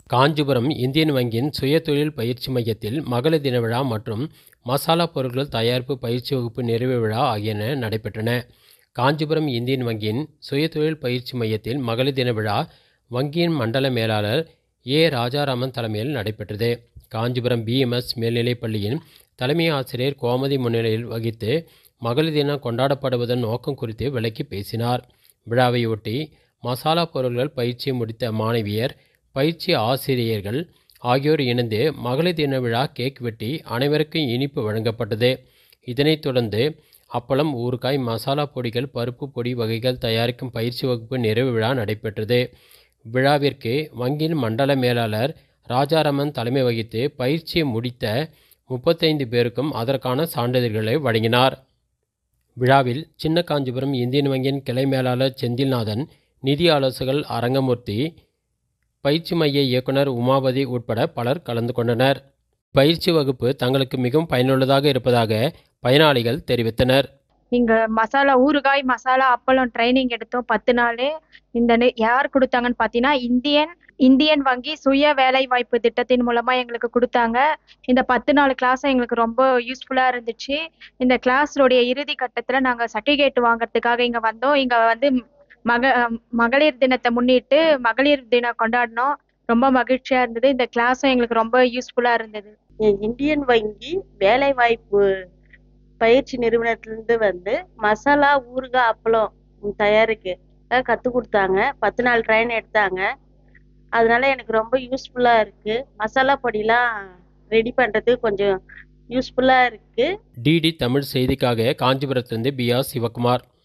Kanchipuram Indian வங்கியின் சுயதொழில் பயிற்சி மையத்தில் மகளிர் தின விழா மற்றும் மசாலா பொருட்கள் தயாரிப்பு பயிற்சி வகுப்பு நிறைவு விழா ஆகியன நடைபெற்றன. காஞ்சிபுரம் இந்தியன் வங்கியின் சுயதொழில் பயிற்சி மையத்தில் மகளிர் தின விழா வங்கியின் மண்டல மேலாளர் ஏ. ராஜாராமன் தலைமையில் நடைபெற்றது. காஞ்சிபுரம் BMS மேல்நிலைப் பள்ளியின் தலைமை ஆசிரியர் கோமதி முன்னிலையில் வகித்து மகளிர் தினம் கொண்டாடப்படுவதன் நோக்கம் குறித்து விளக்கி பேசினார். விழாவையொட்டி மசாலா பொருட்கள் பயிற்சியை முடித்த மாணவியர், பயிற்சி ஆசிரியர்கள் ஆகியோர் இணைந்து மகளிர் தின விழா கேக் வெட்டி அனைவருக்கும் இனிப்பு வழங்கப்பட்டது. இதனைத் தொடர்ந்து அப்பளம், ஊறுகாய், மசாலா பொடிகள், பருப்பு பொடி வகைகள் தயாரிக்கும் பயிற்சி வகுப்பு நிறைவு விழா நடைபெற்றது. விழாவிற்கு வங்கியின் மண்டல மேலாளர் ராஜாராமன் தலைமை வகித்து பயிற்சியை முடித்த 35 பேருக்கும் அதற்கான சான்றிதழ்களை வழங்கினார். விழாவில் சின்ன காஞ்சிபுரம் இந்தியன் வங்கியின் கிளை மேலாளர் செந்தில்நாதன், நிதி ஆலோசகர் அரங்கமூர்த்தி, பயிற்சி மைய இயக்குனர் உமாபதி உட்பட பலர் கலந்து கொண்டனர். பயிற்சி வகுப்பு தங்களுக்கு மிகவும் பயனுள்ளதாக இருப்பதாக பயனாளிகள் தெரிவித்தனர். இங்க மசாலா ஊறுகாய், மசாலா அப்பளம் ட்ரைனிங் எடுத்தோம் 10 நாள். யார் கொடுத்தாங்கன்னு பார்த்தீங்கன்னா இந்தியன் வங்கி சுய வேலை வாய்ப்பு திட்டத்தின் மூலமா எங்களுக்கு கொடுத்தாங்க. இந்த 10 நாள் கிளாஸ் எங்களுக்கு ரொம்ப யூஸ்ஃபுல்லா இருந்துச்சு. இந்த கிளாஸோடைய இறுதி கட்டத்துல நாங்க சர்டிஃபிகேட் வாங்குறதுக்காக இங்க வந்தோம். இங்க வந்து மகளிர் தினத்தை முன்னிட்டு மகளிர் தினம் கொண்டாடினோம். ரொம்ப மகிழ்ச்சியா இருந்தது. இந்த கிளாஸும் எங்களுக்கு ரொம்ப யூஸ்ஃபுல்லா இருந்தது. இந்தியன் வங்கி வேலை வாய்ப்பு பயிற்சி நிறுவனத்திலிருந்து மசாலா, ஊறுகாய், அப்பளம் தயாரிக்க கற்றுக் கொடுத்தாங்க. 10 நாள் ட்ரைன் எடுத்தாங்க. அதனால எனக்கு ரொம்ப யூஸ்ஃபுல்லா இருக்கு. மசாலா பொடிலாம் ரெடி பண்றது கொஞ்சம் யூஸ்ஃபுல்லா இருக்கு. DD தமிழ் செய்திக்காக காஞ்சிபுரத்திலிருந்து BR சிவகுமார்.